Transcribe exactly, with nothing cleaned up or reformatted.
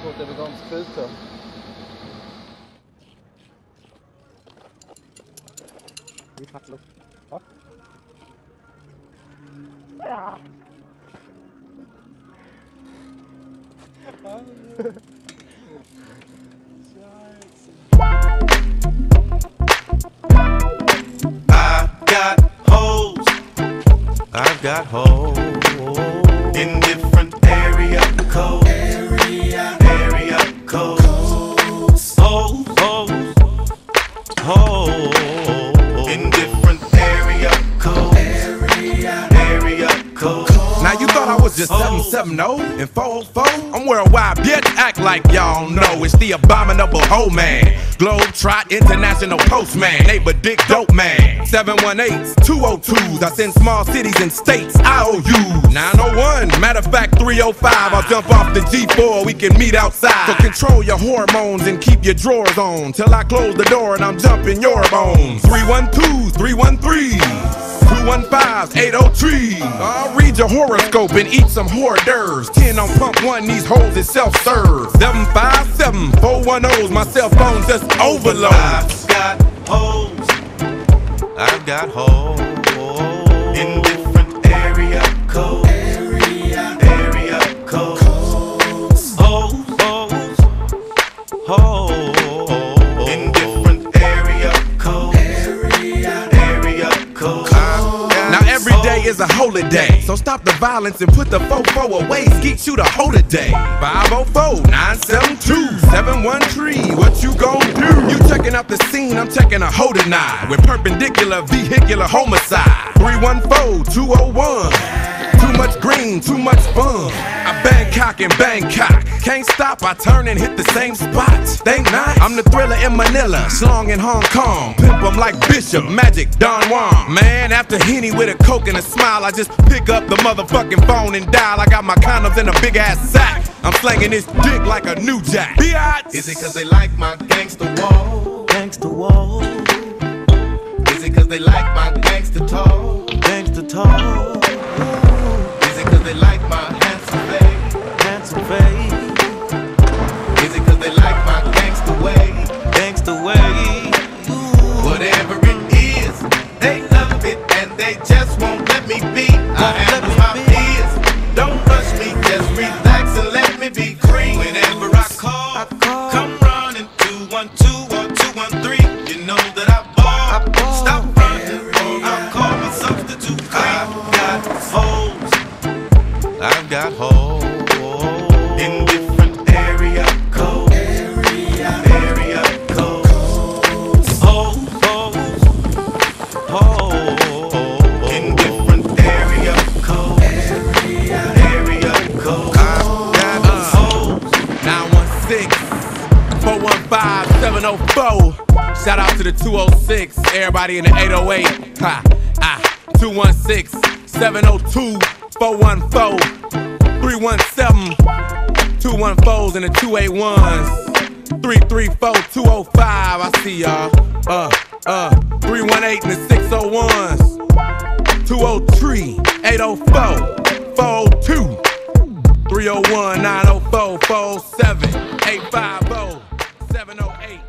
fort jag vill ha en spruta. Vi fattar luft. Ja. I've got holes. I've got holes in different area codes. Area, area codes. Holes, holes, holes in different area codes. Area, area codes. Now you thought I was just seven seven oh and four oh four? I'm worldwide, bitch, act like y'all know. It's the abominable hoe man, Globetrot International Postman, neighbor dick dope man. Seven one eights, two oh twos, I send small cities and states I O Us. Nine oh one, matter of fact three oh five, I'll jump off the G four, we can meet outside. So control your hormones and keep your drawers on till I close the door and I'm jumping your bones. Three one twos, three one threes, two one fives, eight oh three. I'll read your horoscope and eat some hors d'oeuvres. ten on pump one, these hoes is self-serve. seven five seven, four one ohs, my cell phone just overload. I've got holes. I've got holes in different area codes. Area, area codes. Holes, holes, holes in different area codes. Area, area codes. Now every day is a holiday, so stop the violence and put the fofo away. Skeet shoot a holiday. Five oh four, nine seven two, seven one three. What you gon' do? You checking out the scene, I'm checking a holding eye with perpendicular vehicular homicide. Three one four, two oh one. Too much green, too much fun. I Bangkok in Bangkok. Can't stop, I turn and hit the same spot. Think not? I'm the thriller in Manila, slong in Hong Kong. Pimp 'em like Bishop, Magic, Don Juan. Man, after Henny with a coke and a smile, I just pick up the motherfucking phone and dial. I got my condoms in a big ass sack. I'm slanging this dick like a new jack. Biatch! Is it cause they like my gangster wall? Gangster wall. Is it cause they like my gangster talk? Gangster talk. Is it cause they like my handsome face? Handsome face. Is it cause they like my gangster way? Gangster way. Whatever it is, they love it and they just won't let me be. I am who I is. Don't rush me, just relax and let me be free. Whenever I call, I call. Come running. Two one two or two one three. You know that I ball. I ball. Stop running or I'll call my substitute queen. I've got holes. I've got holes in different area codes. Area, area codes. Holes, holes, holes in different area codes. Area, area codes. I've got uh, holes. nine one six, four one five, seven oh four. Shout out to the two oh six, everybody in the eight oh eight. Ha, ah, two one six, seven oh two, four one four, three one seven, two one fours and the two eight ones. three three four, two oh five, I see y'all. Uh, uh, three one eight and the six oh ones. two oh three, eight oh four, four oh two, three oh one, nine oh four, four oh seven, eight five oh, seven oh eight.